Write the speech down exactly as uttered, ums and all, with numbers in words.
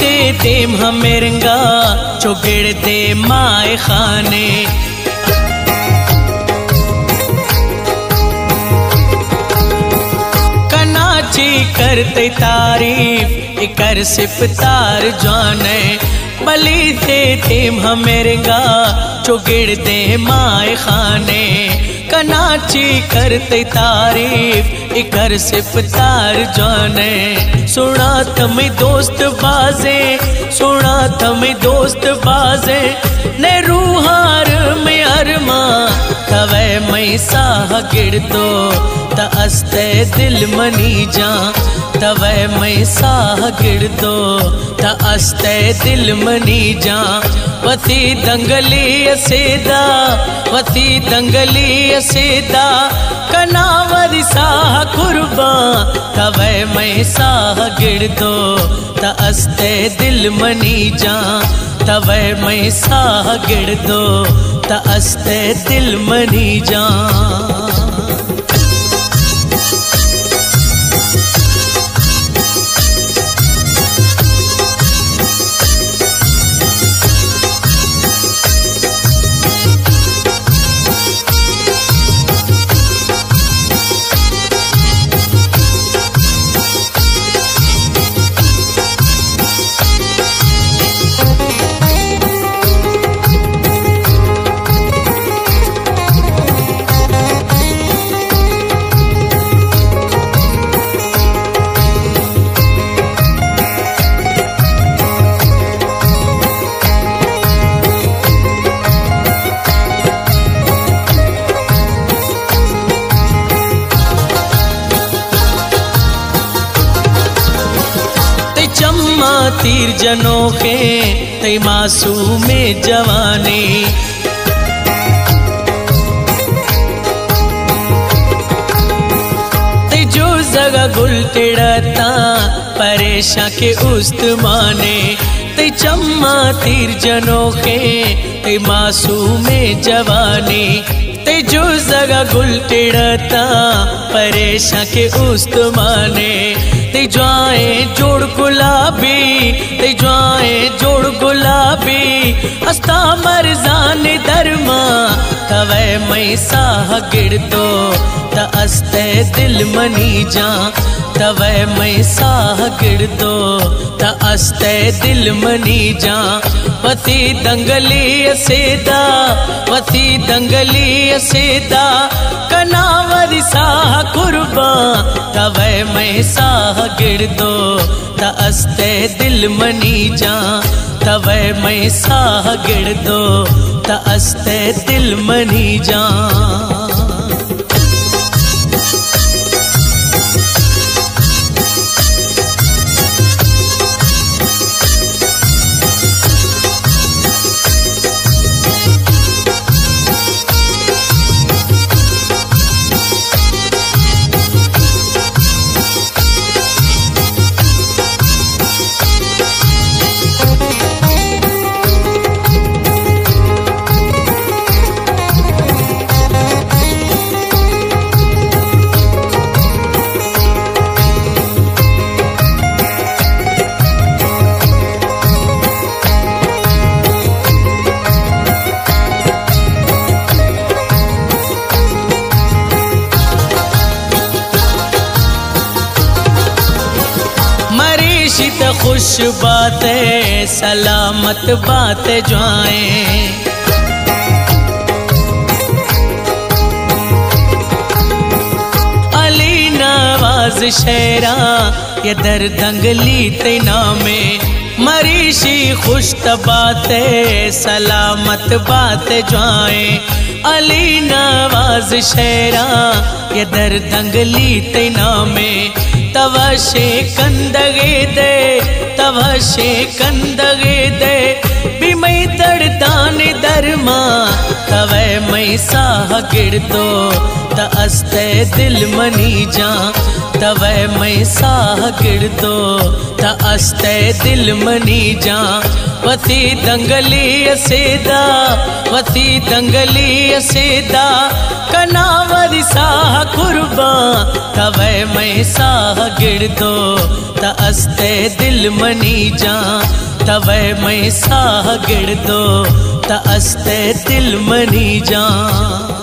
ते देम हमेरंगा चुगिड़ दे माए खाने कनाची करते तारीफ इकर सिफतार जाने बली ते देम हमेरंगा चुगिड़ दे माए खाने कनाची करते तारीफ इकर सिफतार जाने सुना तमें दोस्त बाजे सुना तमें दोस्त बाजे ने रूहार में अरमा तवे मैं साह गिर दो त अस्ते दिल मनी जा तवे मैं साह गिर दो त अस्ते दिल मनी जा वती दंगली असेदा वती दंगली असेदा कनावरी साह कुर्बा तवे मैं साह गिर दो त अस्ते दिल मनी जा तवे मैं साह गिर दो त अस्ते दिल मनी जा चम्मा तीर जनोखे तई मासूमे जवानी ते जो जगह गुल टिड़ता परेशान के उस्तमाने ते चम्मा तीर जनोखे तई मासूमे जवानी ते जो जगह गुल टिड़ता परेशान के उस्तमाने ते जाए जोड़ गुलाबी ते जाए जोड़ गुलाबी अस्ता मरजान दरमा तवे मैं साह गिर दो त अस्ते दिल मनी जा तवे मैं साह गिर दो त अस्ते दिल मनी जा वती दंगली असेदा वती दंगली असेदा कनावरी साह कुर्बा तवे मैं साह गिर दो त अस्ते दिल मनी जा तवे मैं साह गिर दो त अस्ते दिल मनी जा मरीशित खुश बातें सलामत बातें जाएं अली नवाज शेरा ये दर दंगली ते नामे मरीशी खुश बातें सलामत बातें जाएं अली नवाज शेरा ये दर दंगली ते नामे तवशे कंदगे दे तवशे कंदगे दे बिमई दर्दान दरमा तवे मई साह गिर दो त अस्ते दिल मनी जा तवे मई साह गिर दो त अस्ते दिल मनी जा वती दंगली असेदा वती दंगली असेदा कनावरी साह कुर्बा तवे मैं साह गिर दो त अस्ते दिल मनी जा तवे मैं साह गिड़ दो त अस्ते दिल मनी जा।